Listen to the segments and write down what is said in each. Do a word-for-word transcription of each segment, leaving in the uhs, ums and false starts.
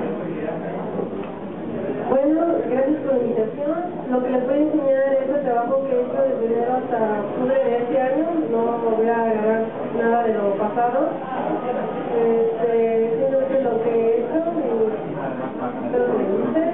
Bueno, gracias por la invitación. Lo que les voy a enseñar es el trabajo que he hecho desde enero hasta octubre de este año. No voy a agarrar nada de lo pasado. Este, simplemente lo que he hecho y espero que les guste.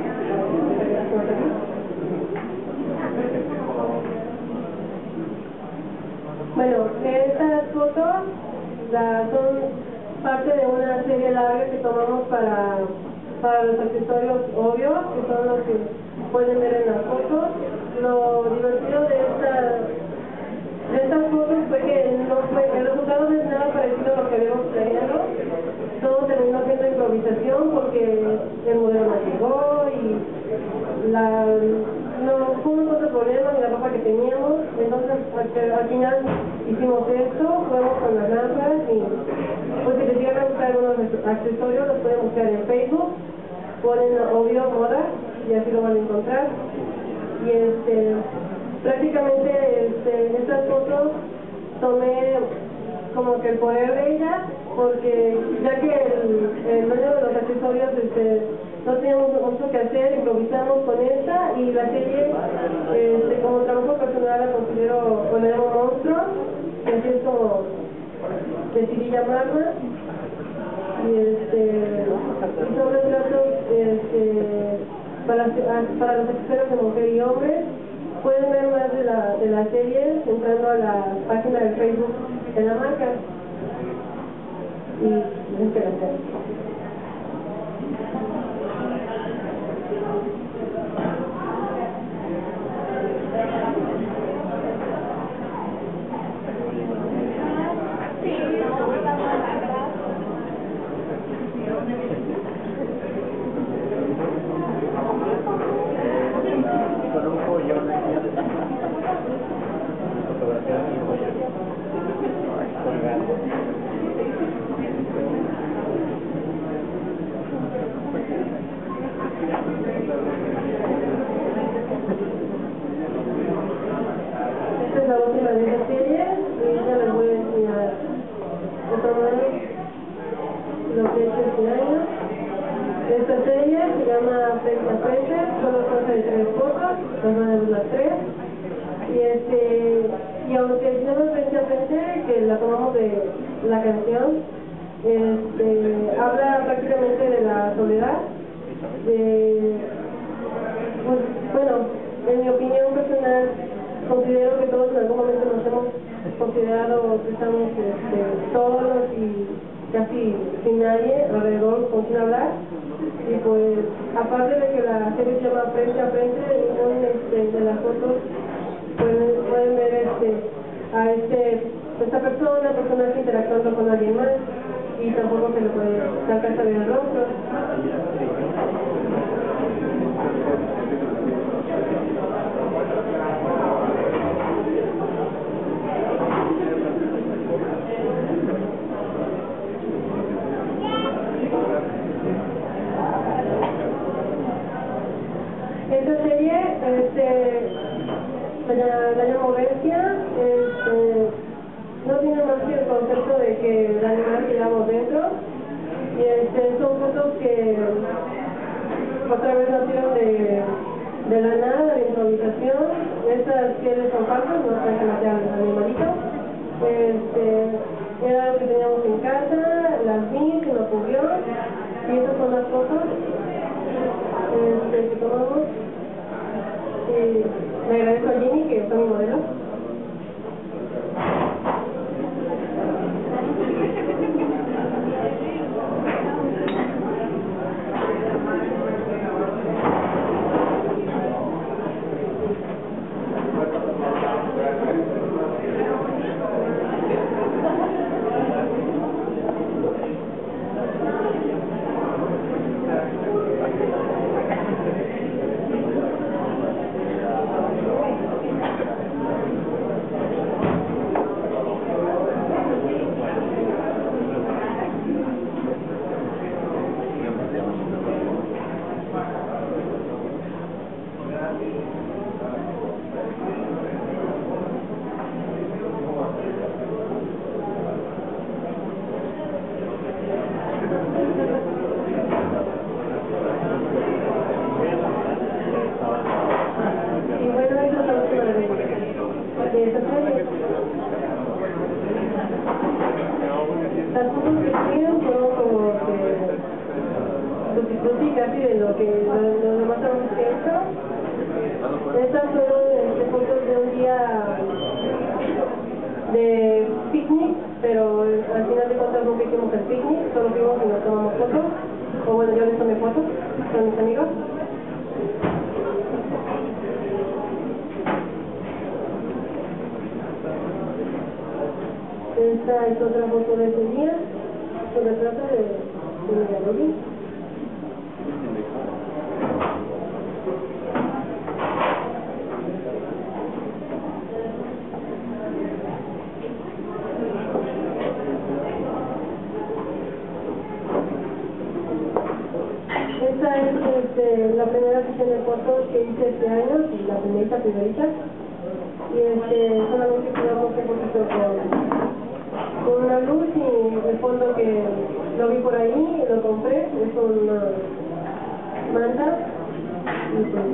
Bueno, estas fotos la, son parte de una serie larga que tomamos para, para los accesorios obvios, que son los que pueden ver en las fotos. Lo divertido de, esta, de estas fotos fue que no fue, el resultado no es nada parecido a lo que habíamos planeado. Todo terminó siendo improvisación porque el modelo no llegó y la... no fue un otro problema en la ropa que teníamos. Entonces al, al final hicimos esto, fuimos con las lámparas y pues si les llegan a buscar unos accesorios los pueden buscar en Facebook, ponen obvio moda y así lo van a encontrar. Y este prácticamente este, estas fotos tomé como que el poder de ellas, porque ya que el, el dueño de los accesorios este, no teníamos mucho que hacer, improvisamos con esta y la serie este, como trabajo personal la considero poner un monstruo, y así es como decidí llamarla. Y este y sobre el trato este, para, para los accesorios de mujer y hombre. Pueden ver más de la, de la serie entrando a la página de Facebook de la marca y busquen la serie. Esta es la última de esta serie y ya les voy a enseñar otra vez lo que he hecho este año. Esta serie se llama Frente a Frente, solo consta de tres fotos, las van a ver las tres. Y este y aunque se llama Frente a Frente, que la tomamos de la canción, este, habla prácticamente de la soledad, de, pues, bueno, en mi opinión personal, considero que todos en algún momento nos hemos considerado que estamos este, solos y casi sin nadie alrededor con quien hablar. Y pues, aparte de que la serie se llama Frente a Frente, en este, de las fotos pueden, pueden ver este, a este, esta persona, personaje interactuando con alguien más y tampoco se le puede se alcanza a ver el rostro. Esta serie este, la, la llamo Bestia, este, no tiene más que el concepto de que el animal que llevamos dentro, y este, son fotos que otra vez nacieron de, de la nada, de improvisación. Estas pieles son falsas, no traen que matar al animalito. Este, era lo que teníamos en casa, las vi, se me ocurrió, y estas son las fotos este, que tomamos. Y le agradezco a Ginny, que fue mi modelo. las fotos que siguen son como que tutti frutti casi de lo que lo, lo demás hemos hecho. Estas fueron este, fotos de un día de picnic, pero al final de cuentas nunca hicimos el picnic, solo fuimos y nos tomamos fotos, o bueno, yo les tomé fotos con mis amigos. Esta es otra foto de ese día, se retrata de, de mi galería. Esta es este, la primera sesión de fotos que hice este año, la primerita, primerita. Y este, solamente cuidamos un poquito con, con una luz y el fondo que lo vi por ahí, lo compré, es una manta. Y pues,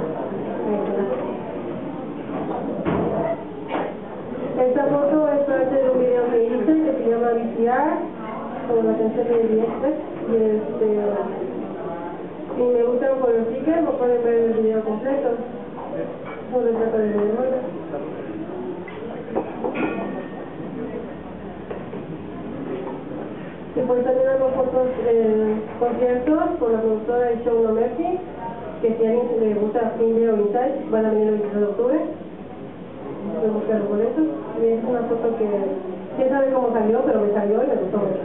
esta foto es parte de un video que hice que se llama V C R, con la canción de V S. Y este, si me gustan por el sticker, lo pueden ver el video completo. Eso se trata de memoria. Y pues también hago fotos en conciertos con la productora de Show No Mercy, que si a alguien le gusta Indie o Vintage, van a venir el veintitrés de octubre. Voy a buscar los boletos. Y es una foto que, quién sabe cómo salió, pero me salió y me gustó mucho.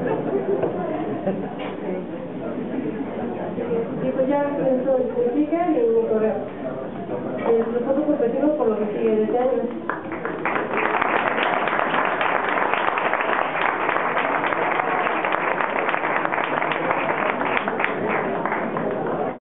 Y pues ya eso significa y